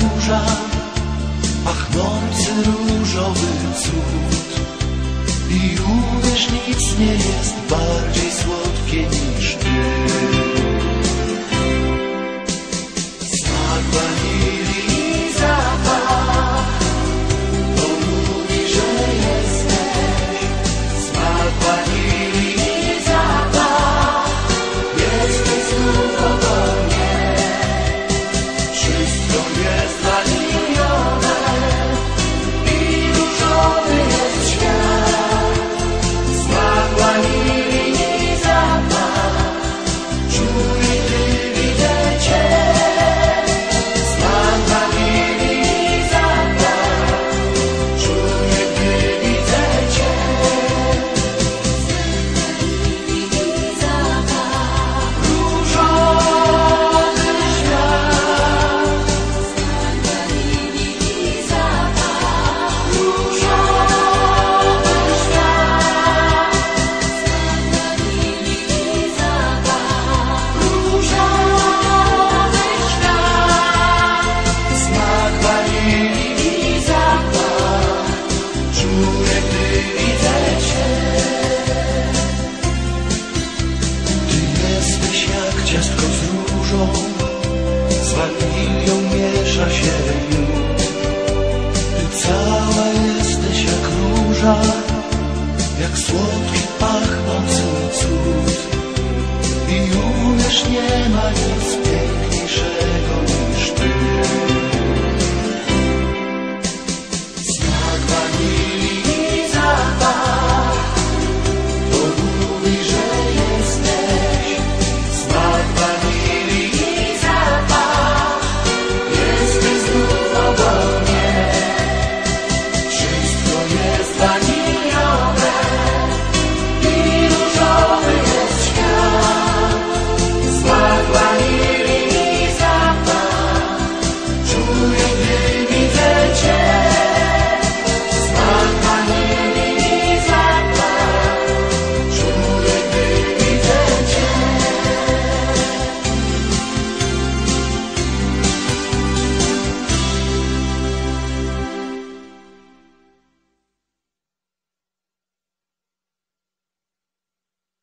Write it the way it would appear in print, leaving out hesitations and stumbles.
róża, pachnący różowy cud. I uwierz, nic nie jest bardziej słodkie niż ty. Smak wanilii i zapach, to mówi, że jesteś. Smak wanilii i zapach, jesteś znów obok mnie. Wszystko jest wanilione i różowy jest świat. Smak wanilii i zapach, czuję, gdy widzę cię. Smak wanilii i zapach, czuję, gdy widzę cię. Różowy świat. Smak wanilii i zapach, czuję, gdy widzę cię. Ty jesteś jak ciastko z różą, z wanilią miesza się miód. Ty cała jesteś jak róża,